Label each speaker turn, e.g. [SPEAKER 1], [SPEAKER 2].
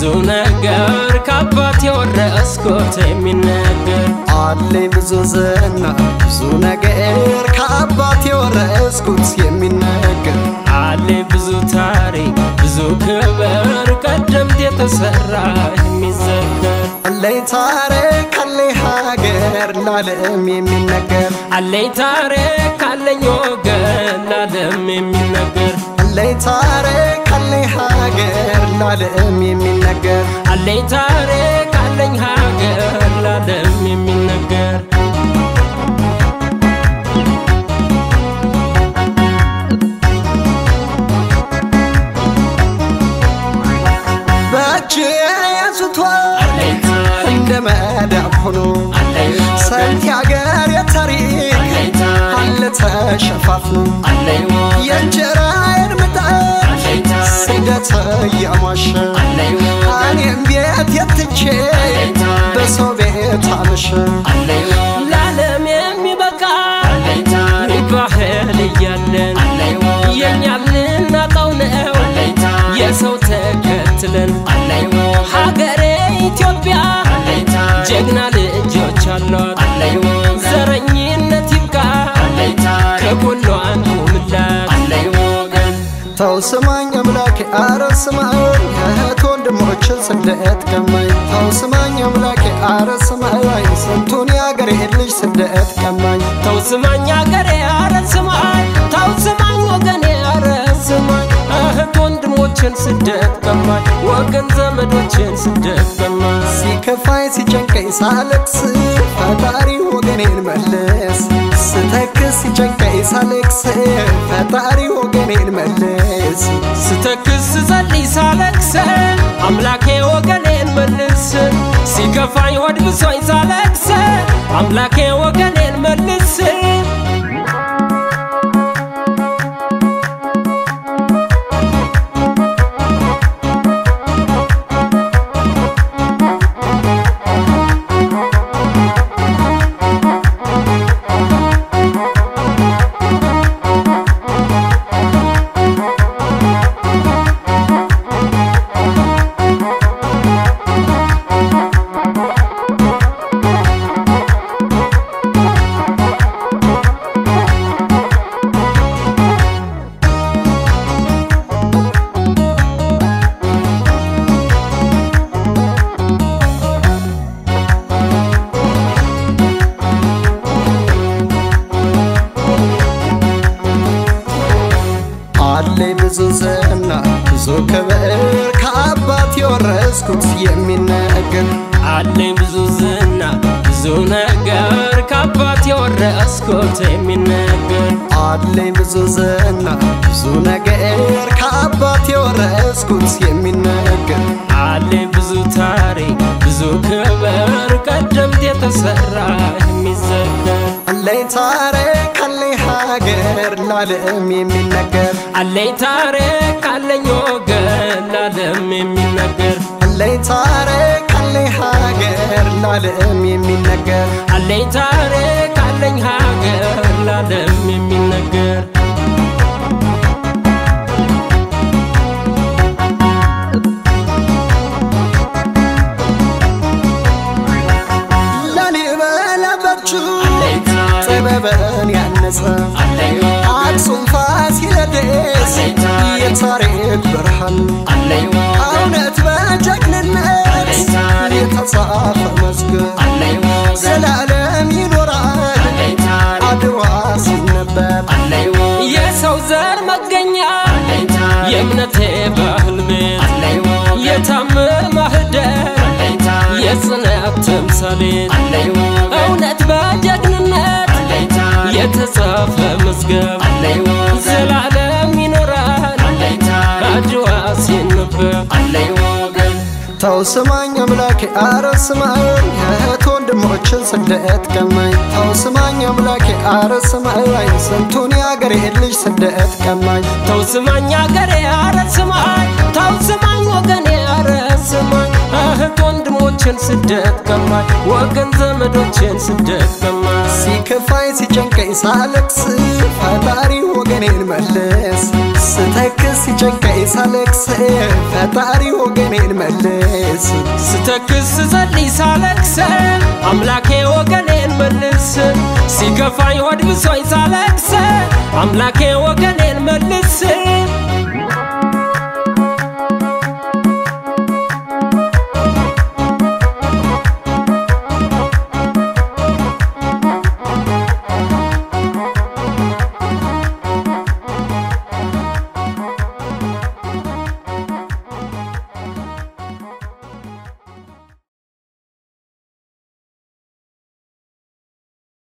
[SPEAKER 1] ብዙ ነገር ከአባቴ ወረስኩት የሚነገር
[SPEAKER 2] አለኝ ብዙ ዝና ብዙ ነገር ከአባቴ ወረስኩት የሚነገር
[SPEAKER 1] አለኝ ብዙ ታሪክ ብዙ ክብር ቀደምት የተሰራ የሚዘከር
[SPEAKER 2] አለኝ ታሪክ አለኝ ሀገር ለዓለም የሚነገር
[SPEAKER 1] አለኝ ታሪክ አለኝ ወገን ለዓለም የሚነገር
[SPEAKER 2] አለኝ ታሪክ አለኝ ሀገር ለዓለም የሚነገር
[SPEAKER 1] አለኝ ታሪክ አለኝ ሀገር ለዓለም የሚነገር
[SPEAKER 2] በእጅ የያዙት እንደ መዳብ ሆኖ ሰፊ ሀገር የታሪክ አለ ተሸፋፍኖ የእንጀራዬን ምጣድ ስደት እያሟሸ እኔም ቤት የትቼ በሰው ቤት አመሸ
[SPEAKER 1] ለዓለም የሚበቃ ባህል እያለን የኛ ልናጣው ነው የሰው ተከትለን ሀገሬ ኢትዮጵያ ጀግና ልጆች አሏት ዘረኝነት ይብቃ ከጎኗ እንቁምላት
[SPEAKER 2] ተው ስማኝ አምላኬ አረ ስማኝ እህት ወንድሞችን ስደት ቀማኝ ተው ስማኝ አምላኬ አረ ስማኝ ስንቱን የአገሬ ልጅ ስደት ቀማኝ
[SPEAKER 1] ተው ስማኝ አገሬ አረ ስማኝ ተው ስማኝ ወገኔ አረ ስማኝ እህት ወንድሞችን ስደት ቀማኝ ወገን ዘመዶችን ስደት ቀማኝ
[SPEAKER 2] ሲከፋኝ ሲጨንቀኝ ሳለቅስ ፈጣሪ ወገኔን መልስ ስተክስ ሲጨንቀኝ ሳለቅስ ፈጣሪ ወገኔን መልስ
[SPEAKER 1] ስተክስ ስጸልይ ሳለቅስ አምላኬ ወገኔን መልስ ሲከፋኝ ሆድ ብሶኝ ሳለቅስ አምላኬ ወገኔን መልስ
[SPEAKER 2] አለኝ ብዙ ዝና ብዙ ክብር ከአባቴ ወረስኩት የሚነገር
[SPEAKER 1] አለኝ ብዙ ዝና ብዙ ነገር ከአባቴ ወረስኩት የሚነገር
[SPEAKER 2] አለኝ ብዙ ዝና ብዙ ነገር ከአባቴ ወረስኩት የሚነገር
[SPEAKER 1] አለኝ ብዙ ታሪክ ብዙ ክብር ቀደምት የተሰራ የሚዘከር
[SPEAKER 2] አለኝ ታሪክ አለኝ ሀገር ለዓለም የሚነገር
[SPEAKER 1] አለኝ ታሪክ አለኝ ወገን ለዓለም የሚነገር
[SPEAKER 2] አለኝ ታሪክ አለኝ ሀገር ለዓለም የሚነገር
[SPEAKER 1] አለኝ ታሪክ አለኝ ሀገር ለዓለም የሚነገር
[SPEAKER 2] ላሊበላ በእጁ ጥበብን ያነጸ አክሱም ፋሲለደስ የታሪክ ብርሃን እውነት በጀግንነት የተጻፈ መዝገብ ዘላለም ይኖራል አድዋ ሲነበብ
[SPEAKER 1] የሰው ዘር መገኛ የእምነቴ ባህል ቤት የታምር ማህደር የጽናት ተምሳሌት እውነት በጀግንነት የተጻፈ መዝገብ ዘላለም ይኖራል አድዋ ሲነበብ
[SPEAKER 2] ተው ስማኝ አምላኬ አረ ስማኝ እህት ወንድሞችን ስደት ቀማኝ ተው ስማኝ አምላኬ አረ ስማኝ ስንቱን የአገሬ ልጅ ስደት ቀማኝ
[SPEAKER 1] ተው ስማኝ አገሬ አረ ስማኝ ተው ስማኝ ወገኔ አረ ስማኝ እህት ወንድሞችን ስደት ቀማኝ ወገን ዘመዶችን ስደት ቀማኝ
[SPEAKER 2] ሲከፋኝ ሲጨንቀኝ ሳለቅስ ፈጣሪ ወገኔን መልስ ስተክስ ሲጨንቀኝ ሳለቅስ ፈጣሪ ወገኔን መልስ
[SPEAKER 1] ስተክስ ስጸልይ ሳለቅስ አምላኬ ወገኔን መልስ ሲከፋኝ ሆድ ብሶኝ ሳለቅስ አምላኬ ወገኔን መልስ